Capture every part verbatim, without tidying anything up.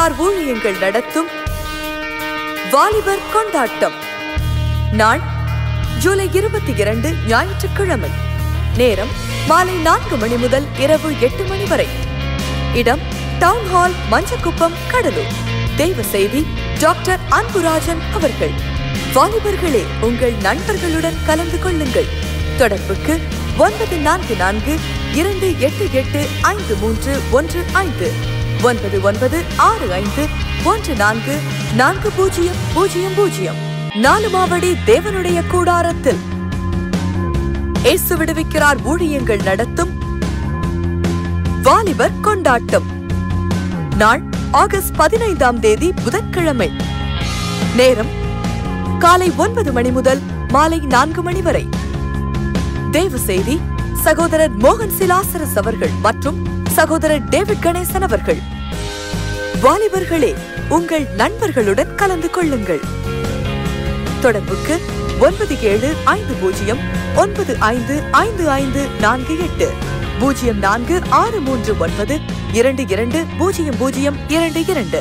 விடுவிக்கிறார் ஊழியங்கள் நடத்தும் வாலிபர் கொண்டாட்டம். நாள் ஜூலை இருபத்தி இரண்டு ஞாயிற்றுக்கிழமை. நேரம் மாலை நான்கு மணி முதல் இரவு எட்டு மணி வரை. இடம் டவுன் ஹால், மஞ்சக்குப்பம், கடலூர். தெய்வ செய்தி டாக்டர் அன்புராஜன் அவர்கள். வாலிபர்களே, உங்கள் நண்பர்களுடன் கலந்து கொள்ளுங்கள். தொடர்புக்கு ஒன்பது நான்கு நான்கு இரண்டு எட்டு எட்டு ஐந்து மூன்று ஒன்று ஐந்து ஒன்பது ஒன்பது ஆறு ஐந்து ஒன்று நான்கு நான்கு பூஜ்ஜியம் பூஜ்ஜியம் பூஜ்ஜியம். நாலுமாவடி தேவனுடைய கூடாரத்தில் இயேசு விடுவிக்கிறார் ஊழியங்கள் நடத்தும் வாலிபர் கொண்டாட்டம். நாள் ஆகஸ்ட் பதினைந்தாம் தேதி புதன்கிழமை. நேரம் காலை ஒன்பது மணி முதல் மாலை நான்கு மணி வரை. தேவ செய்தி சகோதரர் மோகன் சிலாசரஸ் அவர்கள் மற்றும் சகோதரர் டேவிட் கணேசன் அவர்கள். வாலிபர்களே, உங்கள் நண்பர்களுடன் கலந்து கொள்ளுங்கள். தொடர்புக்கு ஒன்பது ஏழு ஐந்து பூஜ்ஜியம் ஒன்பது ஐந்து ஐந்து ஐந்து நான்கு எட்டு பூஜ்ஜியம் நான்கு ஆறு மூன்று ஒன்பது இரண்டு இரண்டு பூஜ்ஜியம் பூஜ்ஜியம் இரண்டு இரண்டு.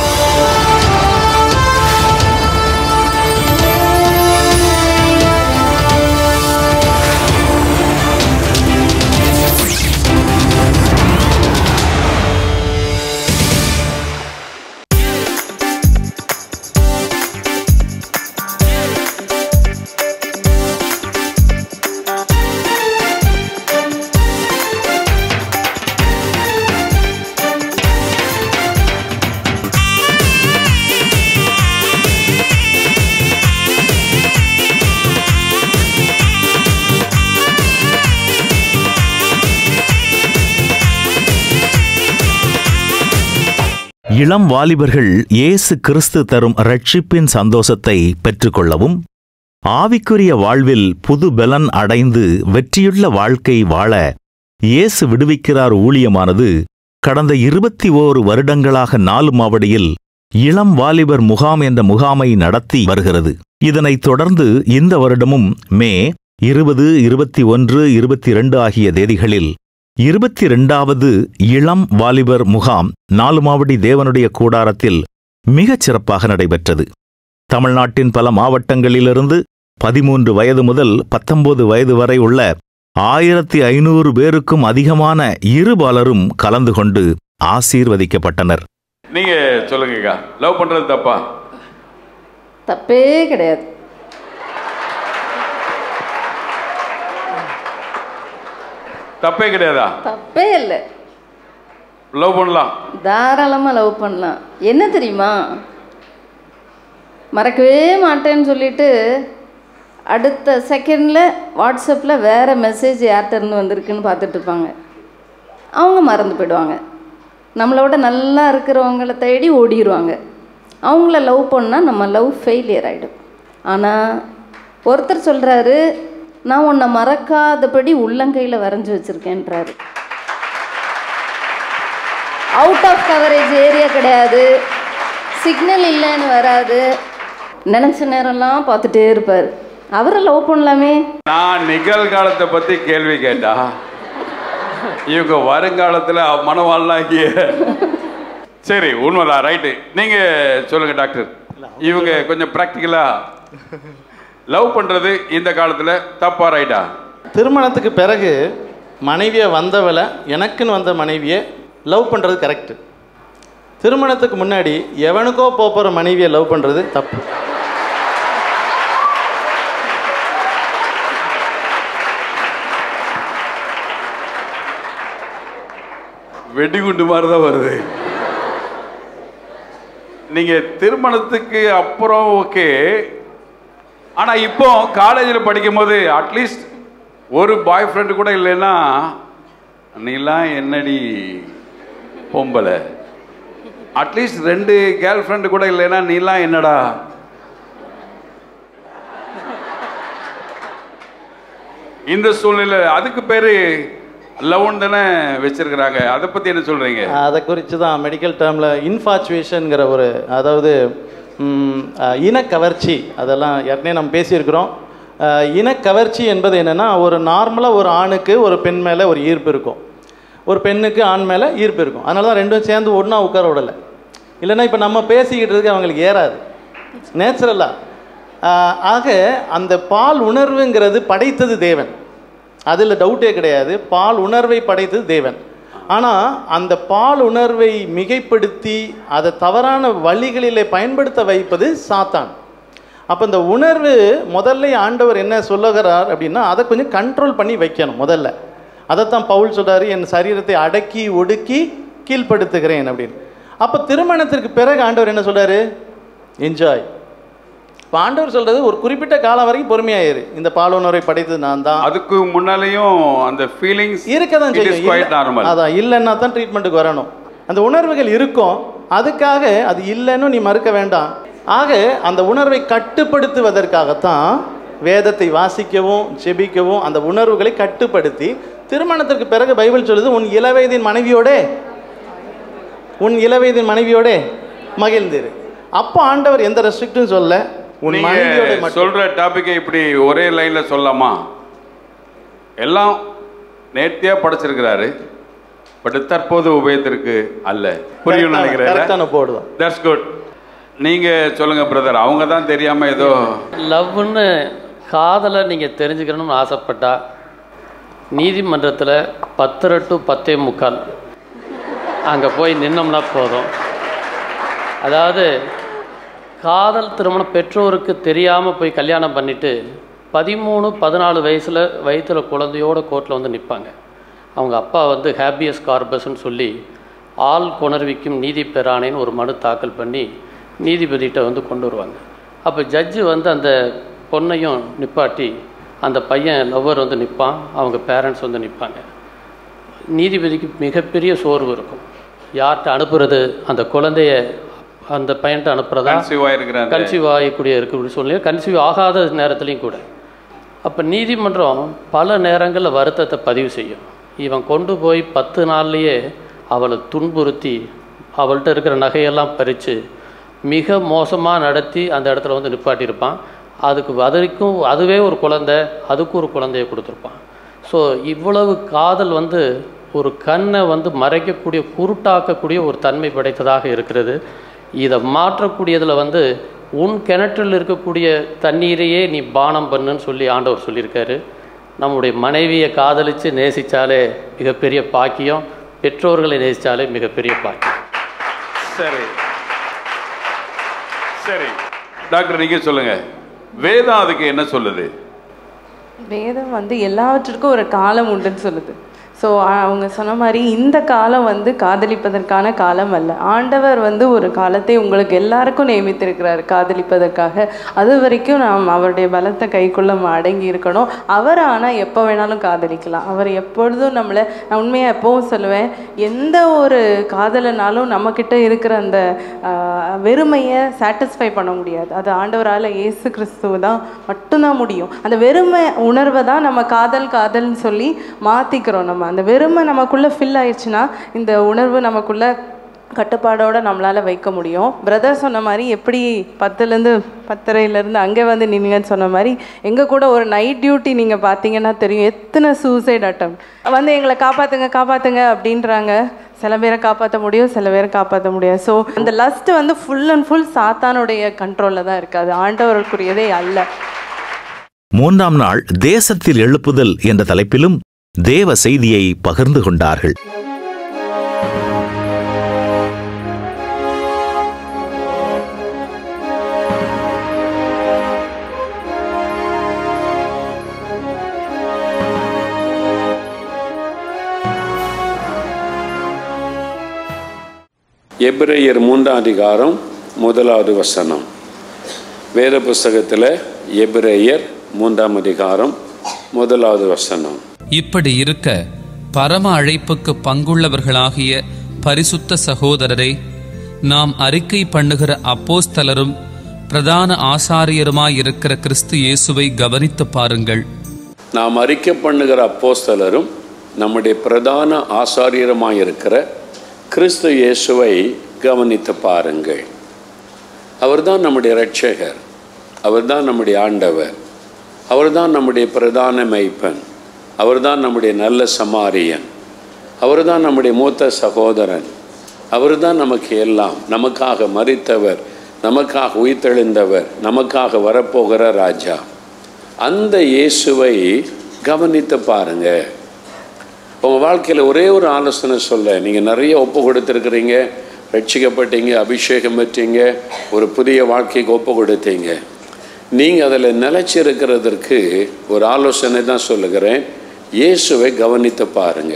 இளம் வாலிபர்கள் இயேசு கிறிஸ்து தரும் இரட்சிப்பின் சந்தோஷத்தை பெற்றுக்கொள்ளவும், ஆவிக்குரிய வாழ்வில் புது பலன் அடைந்து வெற்றியுள்ள வாழ்க்கை வாழ இயேசு விடுவிக்கிறார் ஊழியமானது கடந்த இருபத்தி ஓரு வருடங்களாக நாலுமாவடியில் இளம் வாலிபர் முகாம் என்ற முகாமை நடத்தி வருகிறது. இதனைத் தொடர்ந்து இந்த வருடமும் மே இருபது, இருபத்தி ஒன்று, இருபத்தி இரண்டு ஆகிய தேதிகளில் இருபத்தி இரண்டாவது இளம் வாலிபர் முகாம் நாலுமாவடி தேவனுடைய கூடாரத்தில் மிகச் சிறப்பாக நடைபெற்றது. தமிழ்நாட்டின் பல மாவட்டங்களிலிருந்து பதிமூன்று வயது முதல் பத்தொன்பது வயது வரை உள்ள ஆயிரத்தி ஐநூறு பேருக்கும் அதிகமான இருபாலரும் கலந்து கொண்டு ஆசீர்வதிக்கப்பட்டனர். நீங்க சொல்லுங்க, லவ் பண்றது தப்பா? தப்பே கிடையாது. தப்பே கிடையாதா? தப்பே இல்லை. லவ் பண்ணலாம், தாராளமாக லவ் பண்ணலாம். என்ன தெரியுமா, மறக்கவே மாட்டேன்னு சொல்லிட்டு அடுத்த செகண்டில் வாட்ஸ்அப்பில் வேறு மெசேஜ் யார்கிட்டருந்து வந்திருக்குன்னு பார்த்துட்டு இருப்பாங்க. அவங்க மறந்து போயிடுவாங்க. நம்மளோட நல்லா இருக்கிறவங்கள தேடி ஓடிடுவாங்க. அவங்கள லவ் பண்ணால் நம்ம லவ் ஃபெயிலியர் ஆகிடும். ஆனால் ஒருத்தர் சொல்கிறாரு, நான் உன்னை மறக்காதபடி உள்ளங்கையில் வரைஞ்சி வச்சுருக்கேன்றாரு. அவுட் ஆஃப் கவரேஜ் ஏரியா கிடையாது, சிக்னல் இல்லைன்னு வராது, நினச்ச நேரம்லாம் பார்த்துட்டே இருப்பார். அவரை லவ் பண்ணலாமே. நான் நிகழ்காலத்தை பற்றி கேள்வி கேட்டா இவங்க வருங்காலத்தில் மனவாழ்லாங்கிய சரி, உண்மைதான், ரைட்டு. நீங்கள் சொல்லுங்கள் டாக்டர், இவங்க கொஞ்சம் ப்ராக்டிக்கலாக லவ் பண்ணுறது இந்த காலத்தில் தப்பா ரைட்டா? திருமணத்துக்கு பிறகு மனைவியை வந்தவளை, எனக்குன்னு வந்த மனைவியை லவ் பண்ணுறது கரெக்டு. திருமணத்துக்கு முன்னாடி எவனுக்கோ போகிற மனைவியை லவ் பண்ணுறது தப்பு. வெடிகுண்டு மாதிரி தான் வருது. நீங்கள் திருமணத்துக்கு அப்புறம் ஓகே, ஆனால் இப்போ காலேஜில் படிக்கும் போது அட்லீஸ்ட் ஒரு பாய் ஃப்ரெண்டு கூட இல்லைன்னா நீலாம் என்னடி பொம்பளை, அட்லீஸ்ட் ரெண்டு கேர்ள் ஃப்ரெண்டு கூட இல்லைன்னா நீலாம் என்னடா. இந்த சூழ்நிலை அதுக்கு பேர் லவ்னு தானே வச்சிருக்கிறாங்க. அதை பற்றி என்ன சொல்கிறீங்க? அதை குறித்து தான் மெடிக்கல் டேர்மில் இன்ஃபாச்சுவேஷனுங்கிற ஒரு, அதாவது இனக்கவர்ச்சி, அதெல்லாம் ஏற்கனவே நம்ம பேசியிருக்கிறோம். இனக்கவர்ச்சி என்பது என்னென்னா, ஒரு நார்மலாக ஒரு ஆணுக்கு ஒரு பெண் மேலே ஒரு ஈர்ப்பு இருக்கும், ஒரு பெண்ணுக்கு ஆண் மேலே ஈர்ப்பு இருக்கும். அதனால தான் ரெண்டும் சேர்ந்து ஒன்றா உட்கார விடலை. இல்லைன்னா இப்போ நம்ம பேசிக்கிட்டு இருக்க அவங்களுக்கு ஏறாது நேச்சுரலாக. ஆக அந்த பால் உணர்வுங்கிறது படைத்தது தேவன், அதில் டவுட்டே கிடையாது. பால் உணர்வை படைத்தது தேவன். ஆனால் அந்த பால் உணர்வை மிகைப்படுத்தி அதை தவறான வழிகளிலே பயன்படுத்த வைப்பது சாத்தான். அப்போ இந்த உணர்வு முதல்ல ஆண்டவர் என்ன சொல்லுகிறார் அப்படின்னா, அதை கொஞ்சம் கண்ட்ரோல் பண்ணி வைக்கணும் முதல்ல. அதைத்தான் பவுல் சொல்கிறார், என் சரீரத்தை அடக்கி ஒடுக்கி கீழ்ப்படுத்துகிறேன் அப்படின்னு. அப்போ திருமணத்திற்கு பிறகு ஆண்டவர் என்ன சொல்கிறாரு? என்ஜாய். இப்போ ஆண்டவர் சொல்கிறது ஒரு குறிப்பிட்ட காலம் வரைக்கும் பொறுமையாயிரு, இந்த பால் உணர்வை படைத்தது நான் தான். அதுக்கு முன்னாலேயும் அந்த ஃபீலிங்ஸ் இருக்க தான் செய்யும். அதான் இல்லைன்னா தான் ட்ரீட்மெண்ட்டுக்கு வரணும். அந்த உணர்வுகள் இருக்கும், அதுக்காக அது இல்லைன்னு நீ மறுக்க வேண்டாம். ஆக அந்த உணர்வை கட்டுப்படுத்துவதற்காகத்தான் வேதத்தை வாசிக்கவும் ஜெபிக்கவும் அந்த உணர்வுகளை கட்டுப்படுத்தி, திருமணத்திற்கு பிறகு பைபிள் சொல்லுது, உன் இளவயதின் மனைவியோடே உன் இளவயதின் மனைவியோடே மகிழ்ந்திரு. அப்போ ஆண்டவர் எந்த ரெஸ்ட்ரிக்டும் சொல்ல, உன் மனைவியோட சொல்ற டாபிக்கை இப்படி ஒரே லைன்ல சொல்லலாமா? எல்லாம் நேர்த்தியா படைச்சிருக்கிறாரு, பட் தற்போது உபயோகத்திற்கு அல்ல. புரியும் நினைக்கிறேன். போடுவோம். That's good. நீங்க சொல்லுங்க பிரதர். அவங்க தான் தெரியாம ஏதோ லவ்னு காதலை நீங்க தெரிஞ்சுக்கணும்னு ஆசைப்பட்டா நீதிமன்றத்தில் பத்தரை டு பத்தே முக்கால் அங்கே போய் நின்னோம்னா போதும். அதாவது காதல் திருமணம் பெற்றோருக்கு தெரியாமல் போய் கல்யாணம் பண்ணிவிட்டு பதிமூணு பதினாலு வயசில் வயிற்றில் குழந்தையோட கோர்ட்டில் வந்து நிற்பாங்க. அவங்க அப்பா வந்து ஹேபியஸ் கார்பஸ்ன்னு சொல்லி ஆள் கொணர்விக்கும் நீதி பெறானேன்னு ஒரு மனு தாக்கல் பண்ணி நீதிபதிகிட்ட வந்து கொண்டு வருவாங்க. அப்போ ஜட்ஜு வந்து அந்த பொண்ணையும் நிப்பாட்டி அந்த பையன் லவ்வர் வந்து நிற்பான், அவங்க பேரண்ட்ஸ் வந்து நிற்பாங்க. நீதிபதிக்கு மிகப்பெரிய சோர்வு இருக்கும். யார்கிட்ட அனுப்புறது, அந்த குழந்தைய அந்த பையன்ட்ட அனுப்புறதா, கன்சீவ் ஆகக்கூடிய இருக்கக்கூடிய சூழ்நிலை, கன்சீவ் ஆகாத நேரத்துலையும் கூட. அப்போ நீதிமன்றம் பல நேரங்களில் வருத்தத்தை பதிவு செய்யும். இவன் கொண்டு போய் பத்து நாள்லேயே அவளை துன்புறுத்தி அவள்கிட்ட இருக்கிற நகையெல்லாம் பறித்து மிக மோசமாக நடத்தி அந்த இடத்துல வந்து நிப்பாட்டியிருப்பான். அதுக்கு வதற்கும் அதுவே ஒரு குழந்தை, அதுக்கு ஒரு குழந்தைய கொடுத்துருப்பான். ஸோ இவ்வளவு காதல் வந்து ஒரு கண்ணை வந்து மறைக்கக்கூடிய குருட்டாக்கக்கூடிய ஒரு தன்மை படைத்ததாக இருக்கிறது. இதை மாற்றக்கூடியதில் வந்து உன் கிணற்றில் இருக்கக்கூடிய தண்ணீரையே நீ பானம் பண்ணுன்னு சொல்லி ஆண்டவர் சொல்லியிருக்காரு. நம்முடைய மனைவியை காதலித்து நேசித்தாலே மிகப்பெரிய பாக்கியம், பெற்றோர்களை நேசித்தாலே மிகப்பெரிய பாக்கியம். சரி சரி டாக்டர், நீங்கள் சொல்லுங்கள், வேதம் அதுக்கு என்ன சொல்லுது? வேதம் வந்து எல்லாவற்றிற்கும் ஒரு காலம் உண்டுன்னு சொல்லுது. ஸோ அவங்க சொன்ன மாதிரி இந்த காலம் வந்து காதலிப்பதற்கான காலம் அல்ல. ஆண்டவர் வந்து ஒரு காலத்தை உங்களுக்கு எல்லாருக்கும் நியமித்திருக்கிறார் காதலிப்பதற்காக. அது வரைக்கும் நாம் அவருடைய பலத்தை கைக்குள்ள நம்ம அடங்கி இருக்கணும். அவர் ஆனால் எப்போ வேணாலும் காதலிக்கலாம். அவர் எப்பொழுதும் நம்மளை, நான் உண்மையாக எப்பவும் சொல்லுவேன், எந்த ஒரு காதலனாலும் நம்மக்கிட்ட இருக்கிற அந்த வெறுமையை சாட்டிஸ்ஃபை பண்ண முடியாது. அது ஆண்டவரால் இயேசு கிறிஸ்துவ தான் மட்டும்தான் முடியும். அந்த வெறுமை உணர்வை தான் நம்ம காதல் காதல்னு சொல்லி மாற்றிக்கிறோம். நம்ம அந்த வெறுமை நமக்குள்ளே ஃபில் ஆயிடுச்சுன்னா இந்த உணர்வு நமக்குள்ளே கட்டுப்பாடோடு நம்மளால் வைக்க முடியும். பிரதர் சொன்ன மாதிரி எப்படி பத்துலேருந்து பத்தரையிலேருந்து அங்கே வந்து நின்றுங்கன்னு சொன்ன மாதிரி எங்கள் கூட ஒரு நைட் டியூட்டி நீங்கள் பார்த்தீங்கன்னா தெரியும், எத்தனை சூசைட் அட்டம் வந்து எங்களை காப்பாற்றுங்க காப்பாற்றுங்க அப்படின்றாங்க. சில பேரை காப்பாற்ற முடியும், சில பேரை காப்பாற்ற முடியாது. ஸோ அந்த லஸ்ட்டு வந்து ஃபுல் அண்ட் ஃபுல் சாத்தானுடைய கண்ட்ரோலில் தான் இருக்குது. அது ஆண்டவருக்குரியதே அல்ல. மூன்றாம் நாள் தேசத்தில் எழுப்புதல் என்ற தலைப்பிலும் தேவ செய்தியை பகிர்ந்து கொண்டார்கள். எபிரேயர் மூன்றாம் அதிகாரம் முதலாவது வசனம். வேத புஸ்தகத்தில் எபிரேயர் மூன்றாம் அதிகாரம் முதலாவது வசனம். இப்படி இருக்க பரம அழைப்புக்கு பங்குள்ளவர்களாகிய பரிசுத்த சகோதரரை, நாம் அறிக்கை பண்ணுகிற அப்போஸ்தலரும் பிரதான ஆசாரியருமாயிருக்கிற கிறிஸ்து இயேசுவை கவனித்து பாருங்கள். நாம் அறிக்கை பண்ணுகிற அப்போஸ்தலரும் நம்முடைய பிரதான ஆசாரியருமாயிருக்கிற கிறிஸ்து இயேசுவை கவனித்து பாருங்கள். அவர்தான் நம்முடைய இரட்சகர், அவர்தான் நம்முடைய ஆண்டவர், அவர்தான் நம்முடைய பிரதான மெய்ப்பன், அவர்தான் நம்முடைய நல்ல சமாரியன், அவர்தான் நம்முடைய மூத்த சகோதரன், அவர் தான் நமக்கு எல்லாம். நமக்காக மரித்தவர், நமக்காக உயிர்த்தெழுந்தவர், நமக்காக வரப்போகிற ராஜா. அந்த இயேசுவை கவனித்து பாருங்க. உங்கள் வாழ்க்கையில் ஒரே ஒரு ஆலோசனை சொல்ல, நீங்கள் நிறைய ஒப்பு கொடுத்துருக்குறீங்க, ரட்சிக்கப்பட்டீங்க, அபிஷேகம் பெற்றீங்க, ஒரு புதிய வாழ்க்கைக்கு ஒப்பு கொடுத்தீங்க. நீங்கள் அதில் நிலைச்சி இருக்கிறதற்கு ஒரு ஆலோசனை தான் சொல்லுகிறேன். இயேசுவை கவனித்து பாருங்க.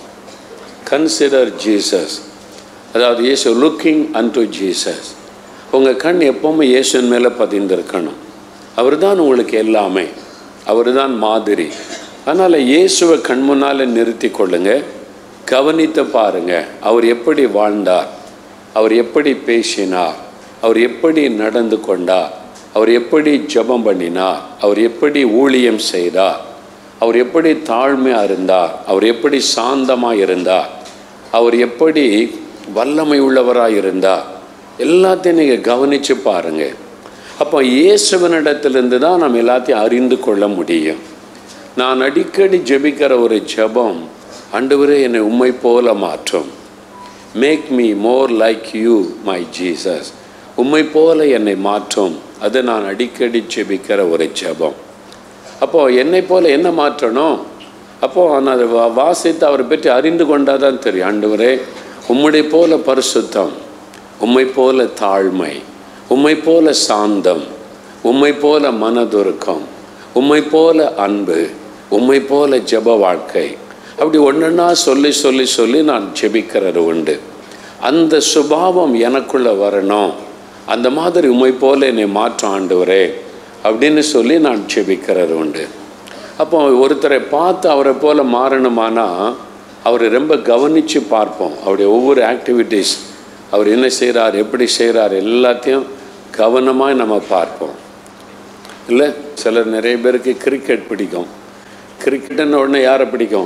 Consider Jesus. அதாவது இயேசு, லுக்கிங் அன்டு ஜீசஸ். உங்கள் கண் எப்போவுமே இயேசுவின் மேலே பதிந்திருக்கணும். அவர் தான் உங்களுக்கு எல்லாமே, அவர் தான் மாதிரி. அதனால் இயேசுவை கண் முன்னால் நிறுத்தி கொள்ளுங்க, கவனித்து பாருங்க. அவர் எப்படி வாழ்ந்தார், அவர் எப்படி பேசினார், அவர் எப்படி நடந்து கொண்டார், அவர் எப்படி ஜெபம் பண்ணினார், அவர் எப்படி ஊழியம் செய்தார், அவர் எப்படி தாழ்மையாக இருந்தார், அவர் எப்படி சாந்தமாக இருந்தார், அவர் எப்படி வல்லமை உள்ளவராக இருந்தார், எல்லாத்தையும் நீங்கள் கவனித்து பாருங்கள். அப்போ இயேசுவனிடத்திலிருந்து தான் நம்ம எல்லாத்தையும் அறிந்து கொள்ள முடியும். நான் அடிக்கடி ஜெபிக்கிற ஒரு ஜெபம், ஆண்டவரே என்னை உம்மை போல மாற்றும், make me more like you my Jesus, உம்மை போல என்னை மாற்றும். அது நான் அடிக்கடி ஜெபிக்கிற ஒரு ஜெபம். அப்போது என்னை போல என்ன மாற்றணும்? அப்போது நான் அதை வாசித்து அவரை பற்றி அறிந்து கொண்டால் தான் தெரியும். ஆண்டவரே உம்முடைய போல பரிசுத்தம், உம்மை போல தாழ்மை, உம்மை போல சாந்தம், உம்மை போல மனதுருக்கம், உம்மை போல அன்பு, உம்மை போல ஜெப வாழ்க்கை, அப்படி ஒன்றுன்னா சொல்லி சொல்லி சொல்லி நான் ஜெபிக்கிறது உண்டு. அந்த சுபாவம் எனக்குள்ளே வரணும், அந்த மாதிரி உம்மை போல என்னை மாற்றம் ஆண்டவரே அப்படின்னு சொல்லி நான் ஜெபிக்கிறது உண்டு. அப்போ ஒருத்தரை பார்த்து அவரை போல் மாறணுமானா அவரை ரொம்ப கவனித்து பார்ப்போம். அவருடைய ஒவ்வொரு ஆக்டிவிட்டீஸ், அவர் என்ன செய்கிறார், எப்படி செய்கிறார், எல்லாத்தையும் கவனமாக நம்ம பார்ப்போம். இல்லை, சிலர் நிறைய பேருக்கு கிரிக்கெட் பிடிக்கும். கிரிக்கெட்டுன்னு உடனே யாரை பிடிக்கும்?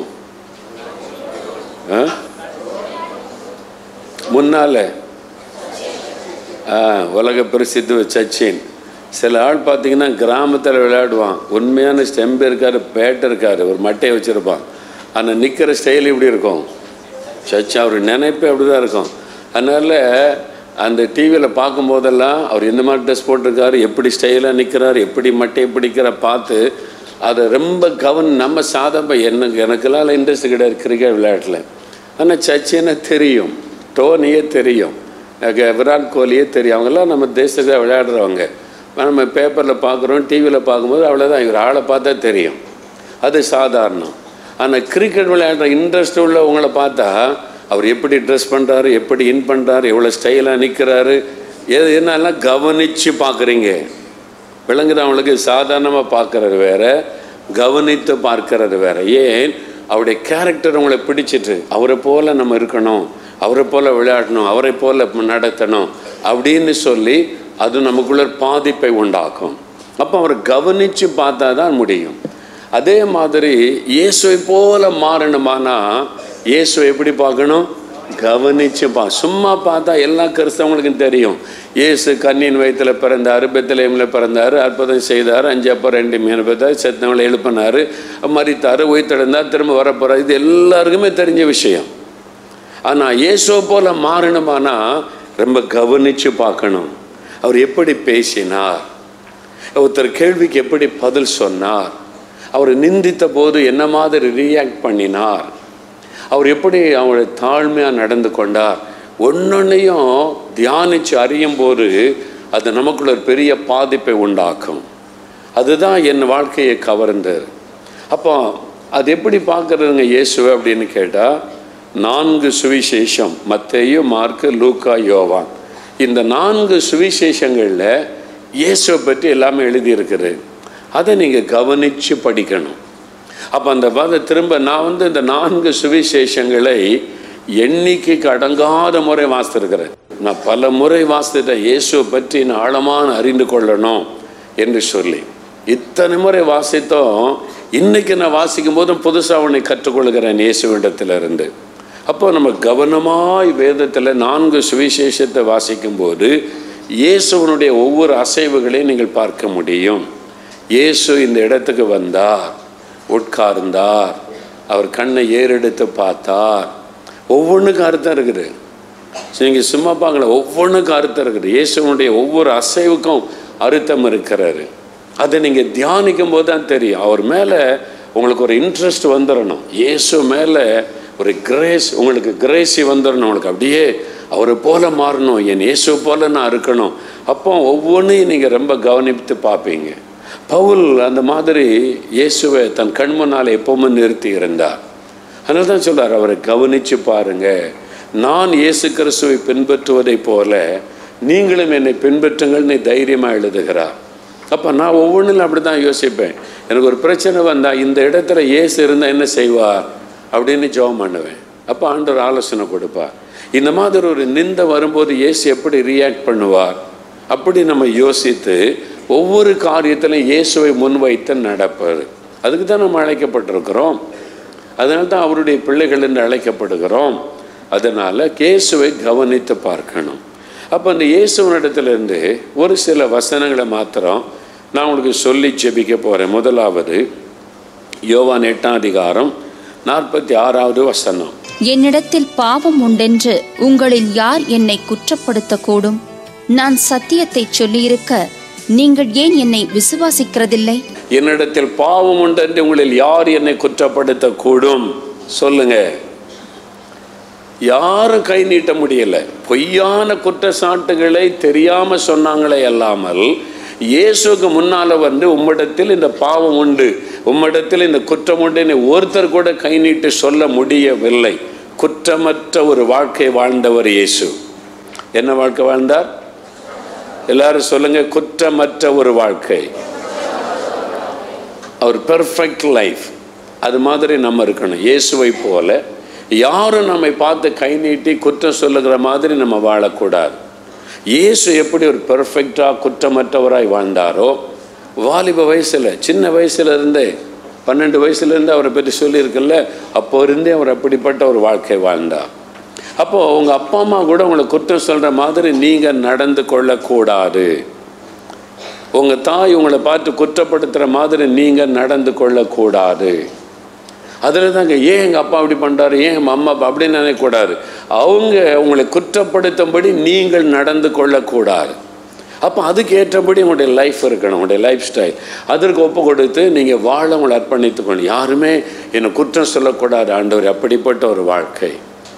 முன்னால் உலக பிரசித்தி சச்சின். சில ஆள் பார்த்திங்கன்னா கிராமத்தில் விளையாடுவான், உண்மையான ஸ்டெம்பு இருக்கார், பேட் இருக்கார், ஒரு மட்டையை வச்சுருப்பான், ஆனால் நிற்கிற ஸ்டைல் இப்படி இருக்கும். சச்சின் அவர் நினைப்பே அப்படி தான் இருக்கும். அதனால் அந்த டிவியில் பார்க்கும்போதெல்லாம் அவர் எந்த மாதிரி ட்ரெஸ் போட்டிருக்காரு, எப்படி ஸ்டைலாக நிற்கிறார், எப்படி மட்டையை பிடிக்கிற பார்த்து அதை ரொம்ப கவன். நம்ம சாதம் எனக்கு எனக்கெல்லாம் இன்ட்ரெஸ்ட் கிடையாது கிரிக்கெட் விளையாட்டில். ஆனால் சச்சினை தெரியும், டோனியே தெரியும், விராட் கோலியே தெரியும். அவங்கெல்லாம் நம்ம தேசத்தில் விளையாடுறவங்க. நம்ம பேப்பரில் பார்க்குறோம், டிவியில் பார்க்கும்போது அவ்வளோதான், இவர் ஆளை பார்த்தா தெரியும், அது சாதாரணம். ஆனால் கிரிக்கெட் விளையாடுற இன்ட்ரெஸ்ட் உள்ளவங்களை பார்த்தா அவர் எப்படி ட்ரெஸ் பண்ணுறாரு, எப்படி இன் பண்ணுறாரு, எவ்வளோ ஸ்டைலாக நிற்கிறாரு, எது என்னெல்லாம் கவனித்து பார்க்குறீங்க. விளங்குது அவங்களுக்கு? சாதாரணமாக பார்க்குறது வேறு, கவனித்து பார்க்கறது வேறு. ஏன்? அவருடைய கேரக்டர் உங்களை பிடிச்சிட்டு அவரை போல் நம்ம இருக்கணும், அவரை போல் விளையாடணும், அவரை போல் நடத்தணும் அப்படின்னு சொல்லி அது நமக்குள்ள பாதிப்பை உண்டாக்கும். அப்போ அவரை கவனித்து பார்த்தா தான் முடியும். அதே மாதிரி இயேசுவை போல மாறணுமானா இயேசுவை எப்படி பார்க்கணும்? கவனித்து பா. சும்மா பார்த்தா எல்லா கிறிஸ்தவங்களுக்கும் தெரியும், இயேசு கண்ணின் வயிற்றில் பிறந்தார், பெத்லகேமில் பிறந்தார், அற்புதம் செய்தார், அஞ்சு அப்போ ரெண்டு மீன் பார்த்தார், செத்தவங்களை எழுப்பினார், மரித்தார், உயிர்த்தெழுந்தார், திரும்ப வரப்போகிறார். இது எல்லாருக்குமே தெரிஞ்ச விஷயம். ஆனால் இயேசுவை போல மாறணுமானா ரொம்ப கவனித்து பார்க்கணும். அவர் எப்படி பேசினார், ஒருத்தர் கேள்விக்கு எப்படி பதில் சொன்னார், அவர் நிந்தித்த போது என்ன மாதிரி ரியாக்ட் பண்ணினார், அவர் எப்படி அவருடைய தாழ்மையாக நடந்து கொண்டார், ஒன்னொன்னையும் தியானித்து அறியும் போது அது நமக்குள்ள ஒரு பெரிய பாதிப்பை உண்டாக்கும். அதுதான் என் வாழ்க்கையை கவர்ந்தது. அப்போ அது எப்படி பார்க்குறதுங்க இயேசுவை அப்படின்னு கேட்டால், நான்கு சுவிசேஷம், மத்தேயு, மார்க்கு, லூக்கா, யோவான், இந்த நான்கு சுவிசேஷங்களில் இயேசுவை பற்றி எல்லாமே எழுதியிருக்குது. அதை நீங்கள் கவனித்து படிக்கணும். அப்போ அந்த பாத திரும்ப நான் வந்து இந்த நான்கு சுவிசேஷங்களை எண்ணிக்கைக்கு அடங்காத முறை வாசித்திருக்கிறேன். நான் பல முறை வாசித்தேன், இயேசுவை பற்றி நான் ஆழமான அறிந்து கொள்ளணும் என்று சொல்லி. இத்தனை முறை வாசித்தோம். இன்றைக்கி நான் வாசிக்கும் போதும் புதுசாக அவனை கற்றுக்கொள்கிறேன் இயேசுவிடத்திலிருந்து. அப்போ நம்ம கவனமாய் வேதத்தில் நான்கு சுவிசேஷத்தை வாசிக்கும்போது இயேசுவனுடைய ஒவ்வொரு அசைவுகளையும் நீங்கள் பார்க்க முடியும். இயேசு இந்த இடத்துக்கு வந்தார், உட்கார்ந்தார், அவர் கண்ணை ஏறெடுத்து பார்த்தார். ஒவ்வொன்றுக்கும் அர்த்தம் இருக்குது. நீங்கள் சும்மா பார்க்கல, ஒவ்வொன்றுக்கும் அர்த்தம் இருக்குது. இயேசுனுடைய ஒவ்வொரு அசைவுக்கும் அர்த்தம் இருக்கிறாரு. அதை நீங்கள் தியானிக்கும் போது தான் தெரியும். அவர் மேலே உங்களுக்கு ஒரு இன்ட்ரெஸ்ட் வந்துடணும். இயேசு மேலே ஒரு கிரேஸ், உங்களுக்கு கிரேசி வந்துடணும். உங்களுக்கு அப்படியே அவரை போல மாறணும், என் இயேசு போல நான் இருக்கணும். அப்போ ஒவ்வொன்றையும் நீங்கள் ரொம்ப கவனித்து பார்ப்பீங்க. பவுல் அந்த மாதிரி இயேசுவை தன் கண்முன்னால் எப்பவுமே நிறுத்தி இருந்தார். அதனால தான் சொல்றார், அவரை கவனித்து பாருங்க, நான் இயேசு கிறிஸ்துவை பின்பற்றுவதை போல நீங்களும் என்னை பின்பற்றுங்கள்னு தைரியமாக எழுதுகிறார். அப்போ நான் ஒவ்வொன்றிலும் அப்படி தான் யோசிப்பேன். எனக்கு ஒரு பிரச்சனை வந்தால் இந்த இடத்துல இயேசு இருந்தால் என்ன செய்வார் அப்படின்னு ஜெபம் பண்ணுவேன். அப்போ ஆண்டவர் ஆலோசனை கொடுப்பார். இந்த மாதிரி ஒரு நிந்தை வரும்போது இயேசு எப்படி ரியாக்ட் பண்ணுவார் அப்படி நம்ம யோசித்து ஒவ்வொரு காரியத்திலும் இயேசுவை முன்வைத்து நடப்பது. அதுக்கு தான் நம்ம அழைக்கப்பட்டிருக்கிறோம். அதனால தான் அவருடைய பிள்ளைகள் என்று அழைக்கப்படுகிறோம். அதனால் இயேசுவை கவனித்து பார்க்கணும். அப்போ அந்த இயேசுவனிடத்திலிருந்து ஒரு சில வசனங்களை மாத்திரம் நான் உங்களுக்கு சொல்லி ஜெபிக்க போகிறேன். முதலாவது யோவான் எட்டாம் அதிகாரம் நாற்பத்தி ஆறாவது வசனம். என்னிடத்தில் பாவம் உண்டென்று உங்களில் யார் என்னை குற்றப்படுத்தக்கூடும்? நான் சத்தியத்தை சொல்லியிருக்க நீங்கள் ஏன் என்னை விசுவாசிக்கிறதில்லை? என்னிடத்தில் பாவம் உண்டென்று உங்களில் யார் என்னை குற்றப்படுத்தக்கூடும்? சொல்லுங்க. யாரும் கை நீட்ட முடியல. பொய்யான குற்றச்சாட்டுகளை தெரியாம சொன்னாங்களே அல்லாமல் இயேசுக்கு முன்னால வந்து உம்மிடத்தில் இந்த பாவம் உண்டு, உம்மிடத்தில் இந்த குற்றம் உண்டு ஒருத்தர் கூட கை நீட்டு சொல்ல முடியவில்லை. குற்றமற்ற ஒரு வாழ்க்கை வாழ்ந்தவர் இயேசு. என்ன வாழ்க்கை வாழ்ந்தார்? எல்லாரும் சொல்லுங்க, குற்றமற்ற ஒரு வாழ்க்கை. அவர் பெர்ஃபெக்ட் லைஃப். அது மாதிரி நம்ம இருக்கணும். இயேசுவை போல யாரும் நம்மை பார்த்து கை நீட்டி குற்றம் சொல்லுகிற மாதிரி நம்ம வாழக்கூடாது. இயேசு எப்படி ஒரு பெர்ஃபெக்டாக குற்றமற்றவராய் வாழ்ந்தாரோ, வாலிப வயசில் சின்ன வயசுல இருந்தே பன்னெண்டு வயசுலேருந்து அவரை பற்றி சொல்லியிருக்குல்ல, அப்போ இருந்தே அவர் அப்படிப்பட்ட ஒரு வாழ்க்கை வாழ்ந்தார். அப்போது உங்கள் அப்பா அம்மா கூட உங்களை குற்றம் சொல்கிற மாதிரி நீங்கள் நடந்து கொள்ளக்கூடாது. உங்கள் தாய் உங்களை பார்த்து குற்றப்படுத்துகிற மாதிரி நீங்கள் நடந்து கொள்ளக்கூடாது. அதில் தாங்க ஏன் எங்கள் அப்பா அப்படி பண்ணுறாரு, ஏன் எங்கள் அம்மா அப்பா அப்படின்னு நினைக்கக்கூடாது. அவங்க உங்களை குற்றப்படுத்தும்படி நீங்கள் நடந்து கொள்ளக்கூடாது. அப்போ அதுக்கு ஏற்றபடி உங்களுடைய லைஃப் இருக்கணும், உங்களுடைய லைஃப் ஸ்டைல். அதற்கு ஒப்பு கொடுத்து நீங்கள் வாழ உங்களை அர்ப்பணித்துக்கணும். யாருமே என்னை குற்றம் சொல்லக்கூடாது ஆண்டவர், அப்படிப்பட்ட ஒரு வாழ்க்கை.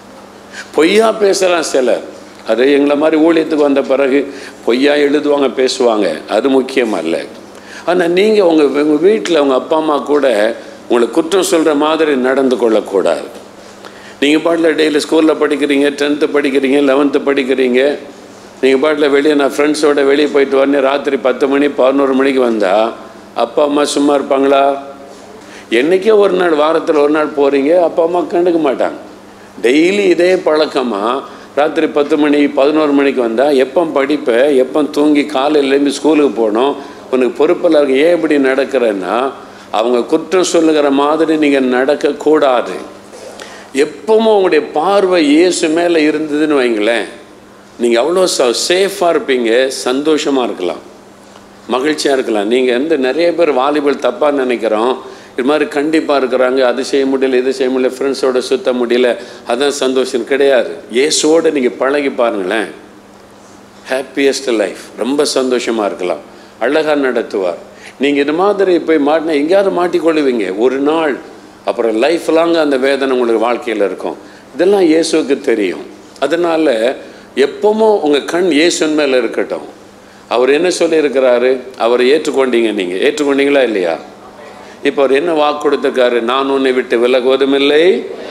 பொய்யா பேசலாம் சிலர், அது எங்களை மாதிரி ஊழியத்துக்கு வந்த பிறகு பொய்யா எழுதுவாங்க, பேசுவாங்க, அது முக்கியம் அல்ல. ஆனால் நீங்கள் உங்கள் உங்கள் வீட்டில் உங்கள் அப்பா அம்மா கூட உங்களை குற்றம் சொல்கிற மாதிரி நடந்து கொள்ளக்கூடாது. நீங்கள் பாட்டில் டெய்லி ஸ்கூலில் படிக்கிறீங்க, டென்த்து படிக்கிறீங்க, லெவன்த்து படிக்கிறீங்க, நீங்கள் பாட்டில் வெளியே நான் ஃப்ரெண்ட்ஸோட வெளியே போயிட்டு வரேன், ராத்திரி பத்து மணி பதினோரு மணிக்கு வந்தால் அப்பா அம்மா சும்மா இருப்பாங்களா? என்றைக்கே ஒரு நாள், வாரத்தில் ஒரு நாள் போகிறீங்க, அப்பா அம்மா கண்டுக்க மாட்டாங்க. டெய்லி இதே பழக்கமாக ராத்திரி பத்து மணி பதினோரு மணிக்கு வந்தால் எப்போ படிப்ப, எப்போ தூங்கி காலையிலேருந்து ஸ்கூலுக்கு போகணும், உனக்கு பொறுப்பில் இருக்க, ஏன் இப்படி நடக்கிறேன்னா அவங்க குற்றம் சொல்லுகிற மாதிரி நீங்கள் நடக்கக்கூடாது. எப்பவும் உங்களுடைய பார்வை இயேசு மேலே இருந்ததுன்னு வைங்களேன், நீங்கள் அவ்வளோ சேஃபாக இருப்பீங்க, சந்தோஷமாக இருக்கலாம், மகிழ்ச்சியாக இருக்கலாம். நீங்கள் வந்து நிறைய பேர் வாலிபல் தப்பாக நினைக்கிறோம், இது மாதிரி கண்டிப்பாக இருக்கிறாங்க, அது செய்ய முடியல, இது செய்ய முடியல, ஃப்ரெண்ட்ஸோடு சுற்ற முடியல, அதான் சந்தோஷம். கிடையாது. இயேசுவோடு நீங்கள் பழகி பாருங்களேன், ஹாப்பியஸ்ட் லைஃப், ரொம்ப சந்தோஷமாக இருக்கலாம், அழகாக நடத்துவார். நீங்கள் இது மாதிரி போய் மாட்டினா எங்கேயாவது மாட்டிக்கொள்ளுவீங்க ஒரு நாள், அப்புறம் லைஃப் லாங்க அந்த வேதனை உங்களுக்கு வாழ்க்கையில் இருக்கும். இதெல்லாம் இயேசுவுக்கு தெரியும். அதனால் எப்பவும் உங்கள் கண் இயேசுவின் மேலே இருக்கட்டும். அவர் என்ன சொல்லியிருக்கிறாரு, அவரை ஏற்றுக்கொண்டீங்க, நீங்கள் ஏற்றுக்கொண்டீங்களா இல்லையா? இப்போ அவர் என்ன வாக்கு கொடுத்துருக்காரு, நான் உன்னை விட்டு விலகுவதும் இல்லை.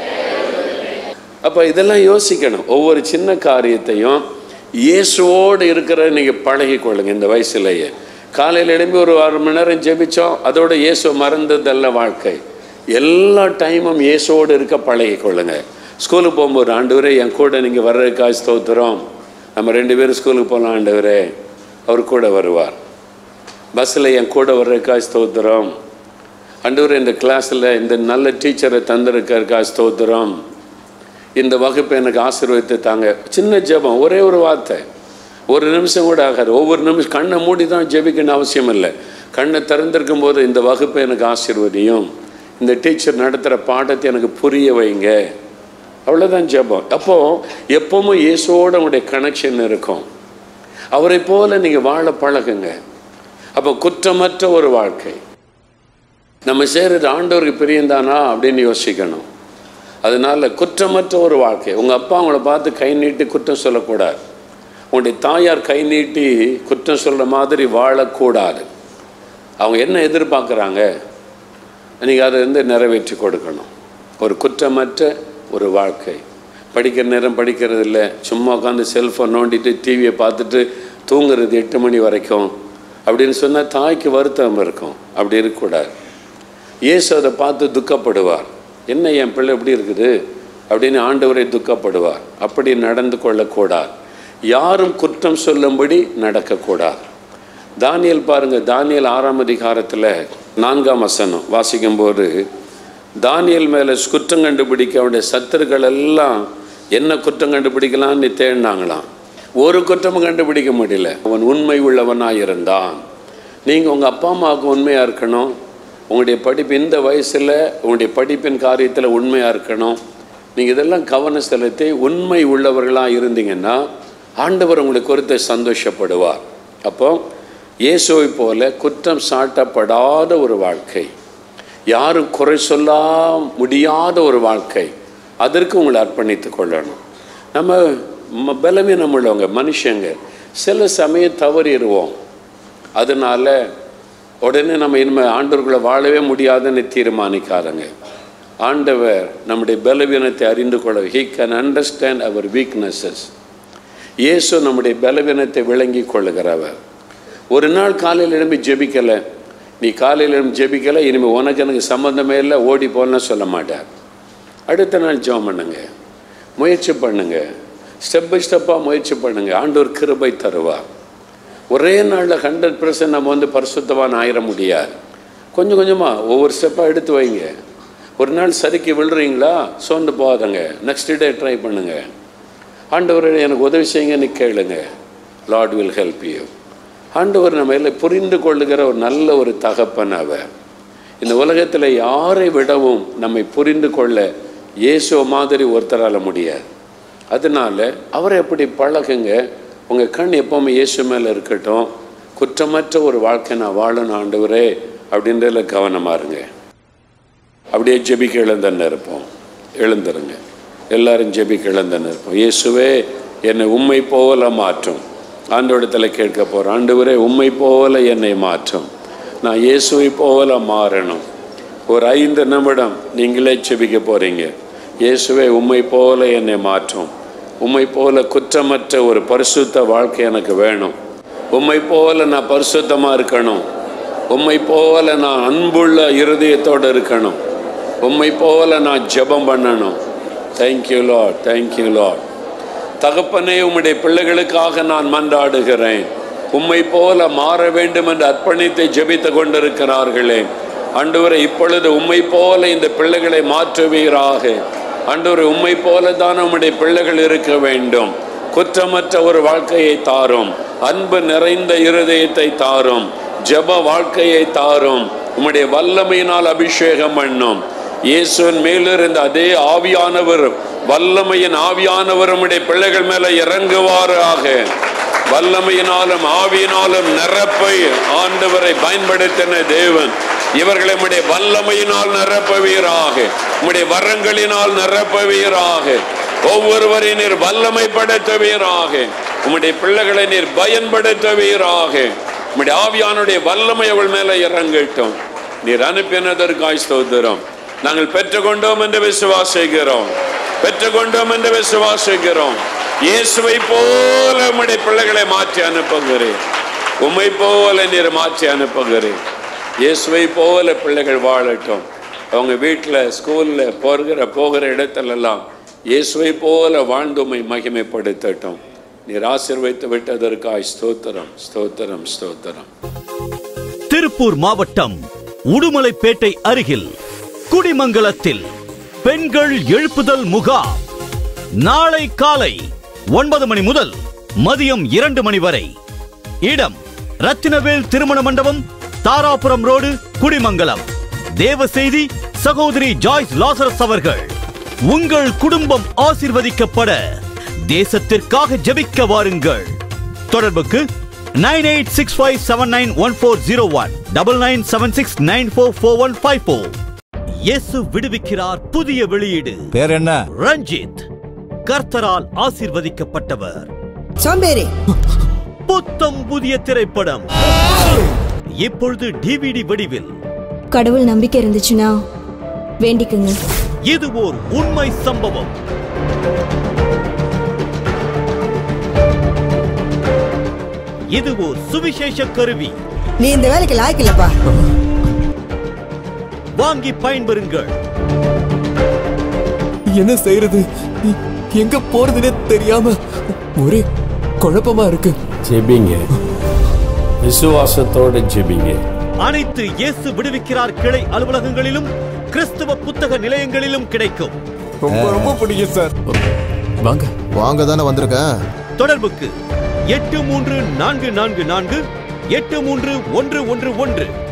அப்போ இதெல்லாம் யோசிக்கணும். ஒவ்வொரு சின்ன காரியத்தையும் இயேசுவோடு இருக்கிற நீங்கள் பழகி கொள்ளுங்க. இந்த வயசுலேயே காலையில் எழும்பி ஒரு அரை மணி நேரம் ஜெபித்தோம், அதோட இயேசு மறந்ததல்ல வாழ்க்கை. எல்லா டைமும் இயேசுவோடு இருக்க பழகி கொள்ளுங்க. ஸ்கூலுக்கு போகும்போது, ஆண்டவரே என் கூட நீங்கள் வர்றதுக்காக ஸ்தோத்திரம், நம்ம ரெண்டு பேரும் ஸ்கூலுக்கு போகலாம் ஆண்டவரே, அவர் கூட வருவார். பஸ்ஸில் என் கூட வர்றதுக்காக ஸ்தோத்திரம், ஆண்டவரே இந்த கிளாஸில் இந்த நல்ல டீச்சரை தந்திருக்கிறதுக்காக ஸ்தோத்திரம், இந்த வகுப்பை எனக்கு ஆசீர்வதித்து தாங்க. சின்ன ஜெபம், ஒரே ஒரு வார்த்தை, ஒரு நிமிஷம் கூட ஆகாது. ஒவ்வொரு நிமிஷம் கண்ணை மூடி தான் ஜெபிக்கணும் அவசியம் இல்லை. கண்ணை திறந்திருக்கும் போது இந்த வகுப்பை எனக்கு ஆசீர்வதியும், இந்த டீச்சர் நடத்துகிற பாடத்தை எனக்கு புரிய வைங்க, அவ்வளோதான் ஜெபம். அப்போ எப்பவும் இயேசுவோட உங்களுடைய கனெக்ஷன் இருக்கும். அவரை போல நீங்க வாழ பழகுங்க. அப்போ குற்றமற்ற ஒரு வாழ்க்கை. நம்ம செய்கிறது ஆண்டவருக்கு பிரியந்தானா அப்படின்னு யோசிக்கணும். அதனால குற்றமற்ற ஒரு வாழ்க்கை. உங்கள் அப்பா அவங்கள பார்த்து கை நீட்டி குற்றம் சொல்லக்கூடாது. உங்களுடைய தாயார் கை நீட்டி குற்றம் சொல்கிற மாதிரி வாழக்கூடாது. அவங்க என்ன எதிர்பார்க்குறாங்க நீங்கள் அதை வந்து நிறைவேற்றி கொடுக்கணும். ஒரு குற்றமற்ற ஒரு வாழ்க்கை. படிக்கிற நேரம் படிக்கிறது இல்லை, சும்மா உட்காந்து செல்ஃபோன் நோண்டிட்டு டிவியை பார்த்துட்டு தூங்குறது எட்டு மணி வரைக்கும் அப்படின்னு சொன்னால் தாய்க்கு வருத்தம் இருக்கும். அப்படி இருக்கக்கூடாது. இயேசு அதை பார்த்து துக்கப்படுவார். என்ன என் பிள்ளை எப்படி இருக்குது அப்படின்னு ஆண்டவரை துக்கப்படுவார். அப்படி நடந்து கொள்ளக்கூடாது. யாரும் குற்றம் சொல்லும்படி நடக்கக்கூடாது. தானியேல் பாருங்க, தானியேல் ஆறாம் அதிகாரத்தில் நான்காம் வசனம் வாசிக்கும்போது தானியேல் மேலே குற்றம் கண்டுபிடிக்க அவனுடைய சத்துருக்கள் எல்லாம் என்ன குற்றம் கண்டுபிடிக்கலான்னு தேடினாங்களாம். ஒரு குற்றமும் கண்டுபிடிக்க முடியல. அவன் உண்மை உள்ளவனாக இருந்தான். நீங்கள் உங்கள் அப்பா அம்மாவுக்கு உண்மையாக இருக்கணும். உங்களுடைய படிப்பு இந்த வயசில் உங்களுடைய படிப்பின் காரியத்தில் உண்மையாக இருக்கணும். நீங்கள் இதெல்லாம் கவனம் செலுத்தி உண்மை உள்ளவர்களாக இருந்தீங்கன்னா ஆண்டவர் உங்களை குறித்து சந்தோஷப்படுவார். அப்போ இயேசுவை போல குற்றம் சாட்டப்படாத ஒரு வாழ்க்கை, யாரும் குறை சொல்ல முடியாத ஒரு வாழ்க்கை, அதற்கு உங்களை அர்ப்பணித்து கொள்ளணும். நம்ம பலவீனம் உள்ளவங்க மனுஷங்க சில சமயம் தவறிடுவோம். அதனால உடனே நம்ம இனிமேல் ஆண்டவர்களை வாழவே முடியாதுன்னு தீர்மானிக்காதங்க. ஆண்டவர் நம்முடைய பலவீனத்தை அறிந்து கொள்ள, he can understand our weaknesses. இயேசு நம்முடைய பலவீனத்தை விளங்கி கொள்ளுகிறவர். ஒரு நாள் காலையில் எழும்பி ஜெபிக்கலை, நீ காலையில் எழும்பி ஜெபிக்கலை, இனிமேல் உனக்கு எனக்கு சம்மந்தமே இல்லை, ஓடி போனா சொல்ல மாட்டார். அடுத்த நாள் ஜெபம் பண்ணுங்க, முயற்சி பண்ணுங்க, ஸ்டெப் பை ஸ்டெப்பாக முயற்சி பண்ணுங்க. ஆண்டவர் கிருபை தருவார். ஒரே நாளில் ஹண்ட்ரட் பர்சன்ட் நம்ம வந்து பரிசுத்தவான் ஆயிட முடியாது. கொஞ்சம் கொஞ்சமாக ஒவ்வொரு ஸ்டெப்பாக எடுத்து வைங்க. ஒரு நாள் சரிக்கு விழுறீங்களா, சோர்ந்து போகாதங்க, நெக்ஸ்ட் டே ட்ரை பண்ணுங்க. ஆண்டவர் எனக்கு உதவி செய்யுங்கன்னு கேளுங்க. Lord will help you. ஆண்டவர் நம்ம எல்லாம் புரிந்து கொள்ளுகிற ஒரு நல்ல ஒரு தகப்பன் அவர். இந்த உலகத்தில் யாரை விடவும் நம்மை புரிந்து கொள்ள இயேசு மாதிரி ஒருத்தரால் முடியாது. அதனால அவரை எப்படி பழகுங்க. உங்கள் கண் எப்போவுமே இயேசு மேலே இருக்கட்டும். குற்றமற்ற ஒரு வாழ்க்கை நான் வாழணும் ஆண்டவரே அப்படின்றதுல கவனமாக இருங்க. அப்படியே ஜெபிக்க எழுந்தன்னு இருப்போம். எழுந்துருங்க எல்லாரும், ஜெபிக்க எழுந்தன்னு இருப்போம். இயேசுவே என்னை உம்மை போல மாற்றும். ஆண்டவரிடத்தில் கேட்க போகிறோம், ஆண்டவரே உம்மை போல என்னை மாற்றும், நான் இயேசுவை போல மாறணும். ஒரு ஐந்து நிமிடம் நீங்களே ஜெபிக்க போகிறீங்க. இயேசுவே உம்மை போல என்னை மாற்றும். உம்மை போல குற்றமற்ற ஒரு பரிசுத்த வாழ்க்கை எனக்கு வேணும். உம்மை போல நான் பரிசுத்தமாக இருக்கணும். உம்மை போல நான் அன்புள்ள இருதயத்தோடு இருக்கணும். உம்மை போல நான் ஜெபம் பண்ணணும். Thank you lord, thank you lord. தகப்பனே, உம்முடைய பிள்ளைகளுக்காக நான் மன்றாடுகிறேன். உம்மை போல மாற வேண்டும் என்று அர்ப்பணித்து ஜெபித்து கொண்டிருக்கிறார்களே ஆண்டவரே, இப்பொழுது உம்மை போல இந்த பிள்ளைகளை மாற்றுவீராக. ஆண்டவரே, உம்மை போல தான் உம்முடைய பிள்ளைகள் இருக்க வேண்டும். குற்றமற்ற ஒரு வாழ்க்கையை தாரும், அன்பு நிறைந்த இருதயத்தை தாரும், ஜெப வாழ்க்கையை தாரும். உம்முடைய வல்லமையினால் அபிஷேகம் பண்ணும். இயேசுவின் மேலிருந்த அதே ஆவியானவர், வல்லமையின் ஆவியானவர் உம்முடைய பிள்ளைகள் மேல இறங்குவாராக. வல்லமையினாலும் ஆவியினாலும் நிரப்பை ஆண்டவரை பயன்படுத்தின தேவன் இவர்களை உம்முடைய வல்லமையினால் நிரப்புவீராக. உம்முடைய வரங்களினால் நிரப்புவீராக. ஒவ்வொருவரை நீர் வல்லமைப்படுத்துவீராக. உம்முடைய பிள்ளைகளை நீர் பயன்படுத்துவீராக. உம்முடைய ஆவியானுடைய வல்லமை அவள் மேல இறங்கட்டும். நீர் அனுப்பினதற்காய் ஸ்தோத்திரம். நாங்கள் பெற்றுக்கொண்டோம் என்று விசுவாசிக்கிறோம், பெற்றுக்கொண்டோம் என்று விசுவாசிக்கிறோம். இயேசுவை போல உம்முடைய பிள்ளைகளை மாற்றி அனுப்புகிறேன். உம்மை போல நீர் மாற்றி அனுப்புகிறேன். இயேசுவை போல பிள்ளைகள் வாழட்டும். அவங்க வீட்டில், ஸ்கூலில், போகிற போகிற இடத்துலெல்லாம் இயேசுவை போல வாழ்ந்து உம்மை மகிமைப்படுத்தட்டும். நீர் ஆசீர்வதித்து விட்டதற்காய் ஸ்தோத்திரம், ஸ்தோத்திரம், ஸ்தோத்திரம். திருப்பூர் மாவட்டம் உடுமலைப்பேட்டை அருகில் குடிமங்கலத்தில் பெண்கள் எழுப்புதல் முகாம் நாளை காலை ஒன்பது மணி முதல் மதியம் இரண்டு மணி வரை. இடம் ரத்தினவேல் திருமண மண்டபம், தாராபுரம் ரோடு, குடிமங்கலம். தேவ செய்தி சகோதரி ஜாய்ஸ் லாசரஸ் அவர்கள். உங்கள் குடும்பம் ஆசீர்வதிக்கப்பட தேசத்திற்காக ஜெபிக்க வாருங்கள். தொடர்புக்கு nine eight six five seven nine one four zero one double nine seven six nine four four one five four. இயேசு விடுவிக்கிறார் புதிய வெளியீடு. பேர் என்ன? ரஞ்சித். கர்த்தரால் ஆசீர்வதிக்கப்பட்டவர். சோம்பேறி. புத்தம் புதிய திரைப்படம் இப்பொழுது டிவிடி வடிவில். கடவுள் நம்பிக்கை இருந்துச்சுன்னா வேண்டிக்குங்க. இது ஓர் உண்மை சம்பவம். இது ஓர் சுவிசேஷ கருவி. நீ இந்த வேலைக்கு லாய்க்கு இல்லப்பா. வாங்கி பயன்பெறுங்கள். என்ன செய்யறது, எங்க போறதுன்னே தெரியாம ஒரே குழப்பமா இருக்கு. ஜெபிங்க, விசுவாசத்தோட ஜெபிங்க. அனைத்து இயேசு விடுவிக்கிறார் கிளை அலுவலகங்களிலும் கிறிஸ்தவ புத்தக நிலையங்களிலும் கிடைக்கும். ரொம்ப ரொம்ப பிடிக்கும் சார். வாங்க வாங்க தானே வந்திருக்க. தொடர்புக்கு எட்டு மூன்று நான்கு நான்கு நான்கு எட்டு மூன்று ஒன்று ஒன்று ஒன்று.